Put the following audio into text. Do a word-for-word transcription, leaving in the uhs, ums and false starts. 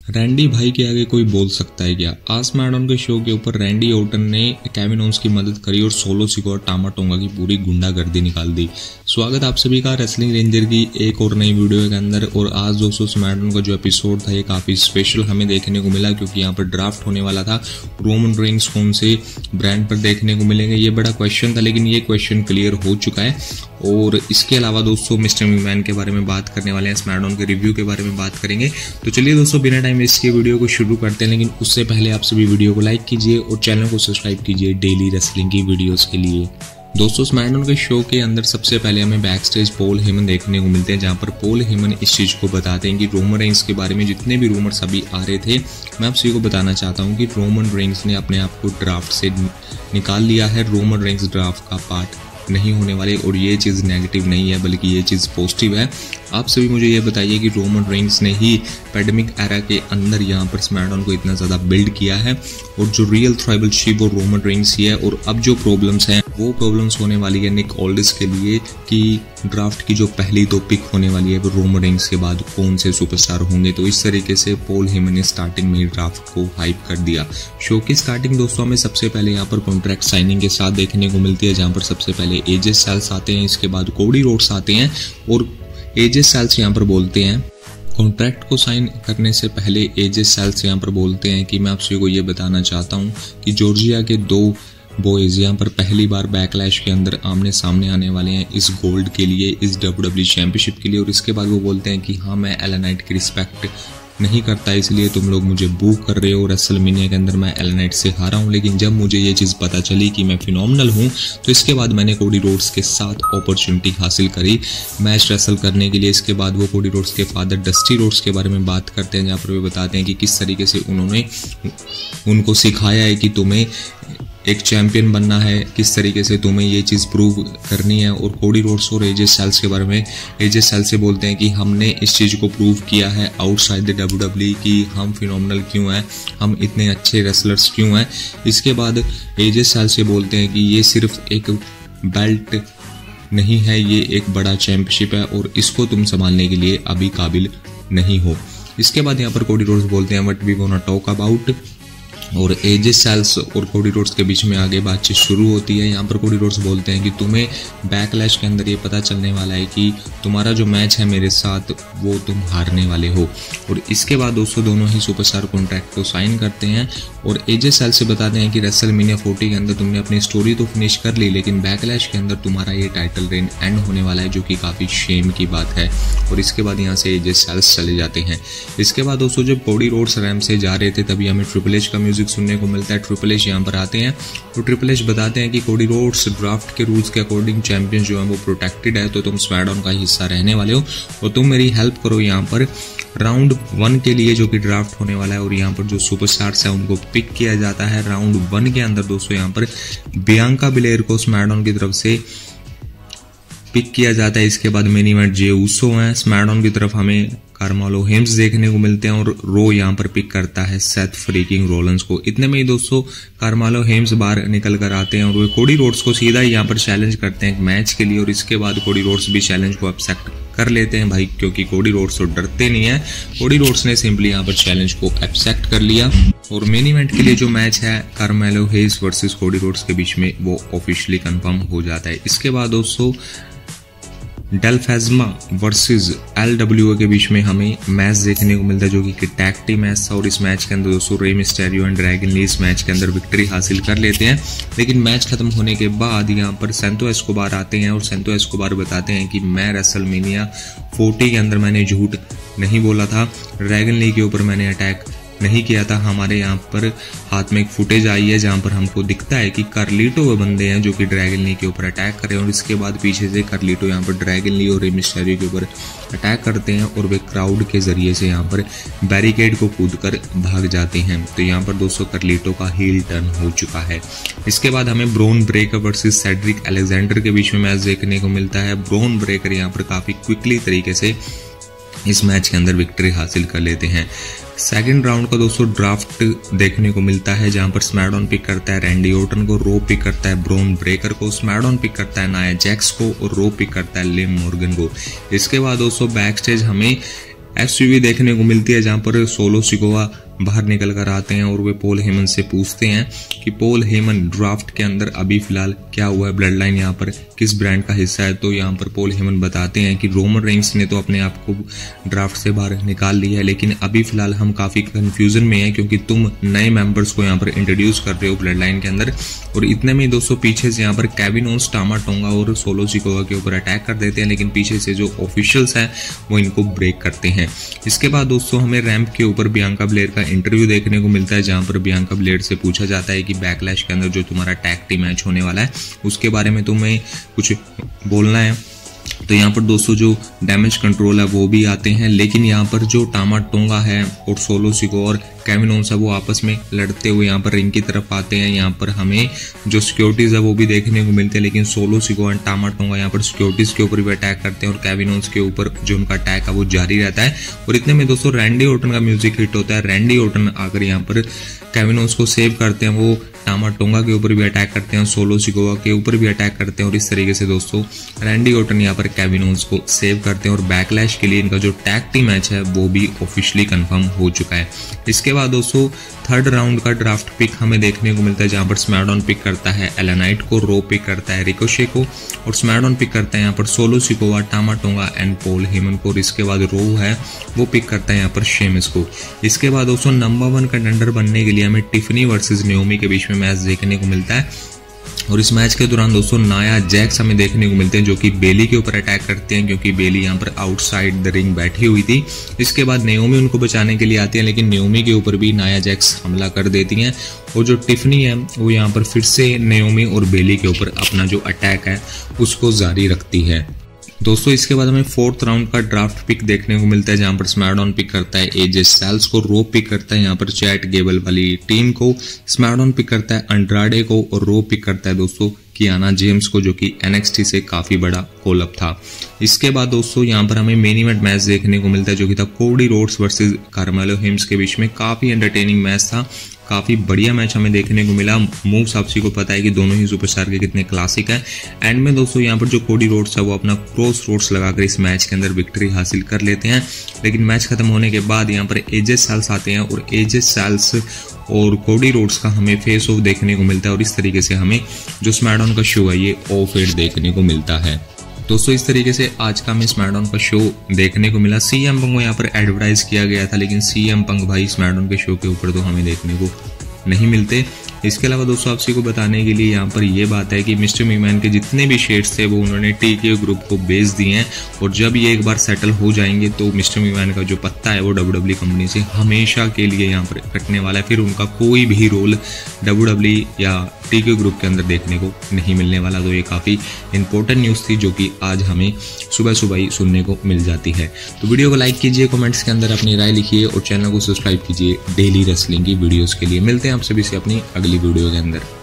Randy भाई के आगे कोई बोल सकता है क्या? आज स्मैकडाउन के शो के ऊपर रैंडी ऑर्टन ने केविन ओवेंस की मदद करी और सोलो सिको और टामा टोंगा की पूरी गुंडागर्दी निकाल दी। स्वागत आप सभी का रेसलिंग रेंजर की एक और नई वीडियो के अंदर। और आज दोस्तों स्मैकडाउन का जो एपिसोड था ये काफी स्पेशल हमें देखने को मिला, क्योंकि यहाँ पर ड्राफ्ट होने वाला था। रोमन रेंस कौन से ब्रांड पर देखने को मिलेंगे, ये बड़ा क्वेश्चन था, लेकिन ये क्वेश्चन क्लियर हो चुका है। और इसके अलावा दोस्तों मिस्टर मैकमैन के बारे में बात करने वाले हैं, स्मैकडाउन के रिव्यू के बारे में बात करेंगे। तो चलिए दोस्तों बिना टाइम इसके वीडियो को शुरू करते हैं, लेकिन उससे पहले आप सभी वीडियो को लाइक कीजिए और चैनल को सब्सक्राइब कीजिए डेली रेसलिंग की वीडियोस के लिए। दोस्तों स्मैकडाउन के शो के अंदर सबसे पहले हमें बैक स्टेज पॉल हेमन देखने को मिलते हैं, जहां पर पॉल हेमन इस चीज को बताते हैं कि रोमन रेंस के बारे में जितने भी रूमर्स अभी आ रहे थे, मैं आप सभी को बताना चाहता हूं कि रोमन रेंस ने अपने आप को ड्राफ्ट से निकाल लिया है। रोमन रेंस ड्राफ्ट का पार्ट नहीं होने वाले, और ये चीज़ नेगेटिव नहीं है बल्कि ये चीज़ पॉजिटिव है। आप सभी मुझे ये बताइए कि रोमन रेंस ने ही पैंडेमिक एरा के अंदर यहाँ पर स्मैकडाउन को इतना ज़्यादा बिल्ड किया है, और जो रियल ट्राइबल चीफ वो रोमन रेंस ही है। और अब जो प्रॉब्लम्स हैं वो प्रॉब्लम्स होने वाली है निक ऑल्डिस के लिए कि ड्राफ्ट की जो पहली दो पिक होने वाली है वो रोमन रेंस के बाद कौन से सुपरस्टार होंगे। तो इस तरीके से पॉल हेमन ने स्टार्टिंग में ड्राफ्ट को हाइप कर दिया। शो की स्टार्टिंग दोस्तों हमें सबसे पहले यहाँ पर कॉन्ट्रैक्ट साइनिंग के साथ देखने को मिलती है, जहाँ पर सबसे पहले एजे स्टाइल्स आते हैं, इसके बाद कोडी रोड्स आते हैं। और एजे स्टाइल्स यहाँ पर बोलते हैं कॉन्ट्रैक्ट को साइन करने से पहले एजे स्टाइल्स यहाँ पर बोलते हैं कि मैं आप सभी को ये बताना चाहता हूँ कि जॉर्जिया के दो बॉयज यहाँ पर पहली बार बैकलैश के अंदर आमने सामने आने वाले हैं इस गोल्ड के लिए, इस डब्ल्यू डब्ल्यू चैंपियनशिप के लिए। और इसके बाद वो बोलते हैं कि हाँ मैं एल ए नाइट की रिस्पेक्ट नहीं करता, इसलिए तुम लोग मुझे बू कर रहे हो। रेसलमेनिया के अंदर मैं एल ए नाइट से हारा हूँ, लेकिन जब मुझे ये चीज़ पता चली कि मैं फिनोमिनल हूँ, तो इसके बाद मैंने कोडी रोड्स के साथ अपॉर्चुनिटी हासिल करी मैच रेसल करने के लिए। इसके बाद वो कोडी रोड्स के फादर डस्टी रोड्स के बारे में बात करते हैं, जहाँ पर वे बताते हैं कि किस तरीके से उन्होंने उनको सिखाया है कि तुम्हें एक चैंपियन बनना है, किस तरीके से तुम्हें ये चीज़ प्रूव करनी है। और कोडी रोड्स और एजे स्टाइल्स के बारे में एजे स्टाइल्स से बोलते हैं कि हमने इस चीज़ को प्रूव किया है आउटसाइड द डब्ल्यू डब्ल्यू कि हम फिनोमिनल क्यों हैं, हम इतने अच्छे रेसलर्स क्यों हैं। इसके बाद एजे स्टाइल्स से बोलते हैं कि ये सिर्फ एक बेल्ट नहीं है, ये एक बड़ा चैंपियनशिप है और इसको तुम संभालने के लिए अभी काबिल नहीं हो। इसके बाद यहाँ पर कोडी रोड्स बोलते हैं what we want to talk about, और एजे स्टाइल्स और कोडी रोड्स के बीच में आगे बातचीत शुरू होती है। यहाँ पर कोडी रोड्स बोलते हैं कि तुम्हें बैकलैश के अंदर ये पता चलने वाला है कि तुम्हारा जो मैच है मेरे साथ वो तुम हारने वाले हो। और इसके बाद दोस्तों दोनों ही सुपरस्टार कॉन्ट्रैक्ट को साइन करते हैं, और एजे स्टाइल्स से बताते हैं कि रेसलमेनिया फोर्टी के अंदर तुमने अपनी स्टोरी तो फिनिश कर ली, लेकिन बैकलैश के अंदर तुम्हारा ये टाइटल रेन एंड होने वाला है, जो कि काफ़ी शेम की बात है। और इसके बाद यहाँ से एजे स्टाइल्स चले जाते हैं। इसके बाद दोस्तों जब कोडी रोड्स रैम से जा रहे थे तभी हमें ट्रिपल एच का म्यूजिक सुनने को मिलता है। ट्रिपल एच यहाँ पर आते हैं और ट्रिपल एच बताते हैं कि कोडी रोड्स ड्राफ्ट के रूल्स के अकॉर्डिंग चैंपियन जो है वो प्रोटेक्टेड है, तो तुम स्मैकडाउन का हिस्सा रहने वाले हो और तुम मेरी हेल्प करो यहाँ पर राउंड वन के लिए जो कि ड्राफ्ट होने वाला है। और यहाँ पर जो सुपरस्टार्स है उनको पिक किया जाता है राउंड वन के अंदर। दोस्तों यहाँ पर बियांका बिलेयर को स्मैकडाउन की तरफ से पिक किया जाता है। इसके बाद मेन इवेंट जे ऊसो हैं, स्मैकडाउन की तरफ हमें कार्मेलो हेम्स देखने को मिलते हैं, और रो यहाँ पर पिक करता है सेथ फ्रीकिंग रोलेंस को। इतने में ही दोस्तों कार्मेलो हेम्स बाहर निकल कर आते हैं और वे कोडी रोड्स को सीधा ही यहाँ पर चैलेंज करते हैं मैच के लिए। और इसके बाद कोडी रोड्स भी चैलेंज को एक्सेप्ट कर लेते हैं भाई, क्योंकि कोडी रोड्स तो डरते नहीं है। कोडी रोड्स ने सिंपली यहाँ पर चैलेंज को एक्सेप्ट कर लिया, और मेन इवेंट के लिए जो मैच है कार्मेलो हेम्स वर्सेस कोडी रोड्स के बीच में वो ऑफिशियली कंफर्म हो जाता है। इसके बाद दोस्तों डेल फैजमा वर्सेस एल डब्ल्यू के बीच में हमें मैच देखने को मिलता है, जो कि टैग टीम मैच था। और इस मैच के अंदर दोस्तों रे मिस्टेरियो एंड ड्रैगन ली इस मैच के अंदर विक्ट्री हासिल कर लेते हैं। लेकिन मैच खत्म होने के बाद यहाँ पर सेंतो एस्कोबार आते हैं, और सेंतो एस्कोबार बताते हैं कि मैं रेसलमेनिया फोर्टी के अंदर मैंने झूठ नहीं बोला था, ड्रैगन ली के ऊपर मैंने अटैक नहीं किया था। हमारे यहाँ पर हाथ में एक फुटेज आई है जहाँ पर हमको दिखता है कि कार्लिटो वो बंदे हैं जो कि ड्रैगन ली के ऊपर अटैक कर रहे हैं, और इसके बाद पीछे से कार्लिटो यहाँ पर ड्रैगन ली और रे मिस्टेरियो के ऊपर अटैक करते हैं, और वे क्राउड के जरिए से यहाँ पर बैरिकेड को कूद कर भाग जाते हैं। तो यहाँ पर दोस्तों कार्लिटो का हील टर्न हो चुका है। इसके बाद हमें Bron Breakker versus Cedric Alexander के बीच में मैच देखने को मिलता है। ब्रोन ब्रेकर यहाँ पर काफी क्विकली तरीके से इस मैच के अंदर विक्ट्री हासिल कर लेते हैं। सेकंड राउंड का दोस्तों ड्राफ्ट देखने को मिलता है, जहां पर स्मैकडाउन पिक करता है रैंडी ऑर्टन को, रो पिक करता है ब्रोन ब्रेकर को, स्मैकडाउन पिक करता है नाया जैक्स को, और रो पिक करता है लिम मॉर्गन को। इसके बाद दोस्तों बैक स्टेज हमें एसयूवी देखने को मिलती है जहां पर सोलो सिकोआ बाहर निकल कर आते हैं और वे पॉल हेमन से पूछते हैं कि पॉल हेमन ड्राफ्ट के अंदर अभी फिलहाल क्या हुआ है, ब्लड लाइन यहाँ पर किस ब्रांड का हिस्सा है। तो यहाँ पर पॉल हेमन बताते हैं कि रोमन रेंस ने तो अपने आप को ड्राफ्ट से बाहर निकाल लिया है, लेकिन अभी फिलहाल हम काफी कंफ्यूजन में हैं क्योंकि तुम नए मेंबर्स को यहाँ पर इंट्रोड्यूस कर रहे हो ब्लड लाइन के अंदर। और इतने में दोस्तों पीछे से यहाँ पर केविन ओन्स, टामा टोंगा और सोलो सिकोआ के ऊपर अटैक कर देते हैं, लेकिन पीछे से जो ऑफिशियल्स हैं वो इनको ब्रेक करते हैं। इसके बाद दोस्तों हमें रैंप के ऊपर बियांका ब्लेयर का इंटरव्यू देखने को मिलता है जहां पर बियांका ब्लेयर से पूछा जाता है कि बैकलैश के अंदर जो तुम्हारा टैग टीम मैच होने वाला है उसके बारे में तुम्हें कुछ बोलना है। तो यहाँ पर दोस्तों जो डैमेज कंट्रोल है वो भी आते हैं, लेकिन यहाँ पर जो टामा टोंगा है और सोलो सिकोआ और केविन ओन्स है वो आपस में लड़ते हुए यहाँ पर रिंग की तरफ आते हैं। यहाँ पर हमें जो सिक्योरिटीज है वो भी देखने को मिलते हैं, लेकिन सोलो सिकोआ और टामा टोंगा यहाँ पर सिक्योरिटीज के ऊपर भी अटैक करते हैं और केविन ओन्स के ऊपर जो उनका अटैक है वो जारी रहता है। और इतने में दोस्तों रैंडी ऑर्टन का म्यूजिक हिट होता है। रैंडी ऑर्टन आकर यहाँ पर केविन ओन्स को सेव करते हैं, वो टामा टोंगा के ऊपर भी अटैक करते हैं, सोलो सिकोआ के ऊपर भी अटैक करते हैं और इस तरीके से दोस्तों रैंडी ऑर्टन यहाँ पर केविन ओन्स को सेव करते हैं और बैकलैश के लिए इनका जो टैग टीम मैच है वो भी ऑफिशियली कंफर्म हो चुका है। इसके बाद दोस्तों थर्ड राउंड का ड्राफ्ट पिक हमें देखने को मिलता है जहां पर स्मैकडाउन पिक करता है एल ए नाइट को, रो पिक करता है रिकोशे को और स्मैकडाउन पिक करता है यहाँ पर Solo Sikoa, Tama Tonga and Paul Heyman को। और इसके बाद रो है वो पिक करता है यहाँ पर शेमिस को। इसके बाद दोस्तों नंबर वन कंटेंडर बनने के लिए हमें टिफनी वर्सेस नेओमी के बीच में मैच देखने को मिलता है और इस मैच के दौरान दोस्तों नाया जैक्स हमें देखने को मिलते हैं जो कि बेली के ऊपर अटैक करते हैं क्योंकि बेली यहाँ पर आउटसाइड द रिंग बैठी हुई थी। इसके बाद नेओमी उनको बचाने के लिए आती है, लेकिन नेओमी के ऊपर भी नाया जैक्स हमला कर देती हैं और जो टिफनी है वो यहाँ पर फिर से नेओमी और बेली के ऊपर अपना जो अटैक है उसको जारी रखती है। दोस्तों इसके बाद हमें फोर्थ राउंड का ड्राफ्ट पिक देखने को मिलता है जहां पर स्मैकडाउन पिक करता है एजे स्टाइल्स को, रो पिक करता है यहाँ पर चैट गेबल वाली टीम को, स्मैकडाउन पिक करता है अंड्राडे को और रो पिक करता है दोस्तों कियाना जेम्स को जो कि एनएक्सटी से काफी बड़ा कॉलअप था। इसके बाद दोस्तों यहाँ पर हमें मेन इवेंट मैच देखने को मिलता है जो कि था कोडी रोड्स वर्सेस कार्मेलो हिम्स के बीच में। काफी एंटरटेनिंग मैच था, काफी बढ़िया मैच हमें देखने को मिला। मूव्स आप सभी को पता है कि दोनों ही सुपरस्टार के कितने क्लासिक हैं। एंड में दोस्तों यहाँ पर जो कोडी रोड्स है वो अपना क्रॉस रोड्स लगाकर इस मैच के अंदर विक्ट्री हासिल कर लेते हैं, लेकिन मैच खत्म होने के बाद यहाँ पर एजे स्टाइल्स आते हैं और एजे स्टाइल्स और कोडी रोड्स का हमें फेस ऑफ देखने को मिलता है और इस तरीके से हमें जो स्मैकडाउन का शो है ये ऑफ एयर देखने को मिलता है। दोस्तों इस तरीके से आज का हमें स्मैकडाउन का शो देखने को मिला। सीएम पंग को यहाँ पर एडवर्टाइज किया गया था, लेकिन सीएम पंग भाई स्मैकडाउन के शो के ऊपर तो हमें देखने को नहीं मिलते। इसके अलावा दोस्तों आप सभी को बताने के लिए यहाँ पर ये बात है कि मिस्टर मैकमैन के जितने भी शेयर्स थे वो उन्होंने टीके ग्रुप को बेच दिए हैं और जब ये एक बार सेटल हो जाएंगे तो मिस्टर मैकमैन का जो पत्ता है वो डब्ल्यूडब्ल्यूई कंपनी से हमेशा के लिए यहाँ पर कटने वाला है। फिर उनका कोई भी रोल डब्ल्यूडब्ल्यूई या टीके ग्रुप के अंदर देखने को नहीं मिलने वाला। तो ये काफी इंपॉर्टेंट न्यूज थी जो कि आज हमें सुबह सुबह ही सुनने को मिल जाती है। तो वीडियो को लाइक कीजिए, कमेंट्स के अंदर अपनी राय लिखिए और चैनल को सब्सक्राइब कीजिए डेली रेसलिंग की वीडियोस के लिए। मिलते हैं आप सभी से अपनी अगली वीडियो के अंदर।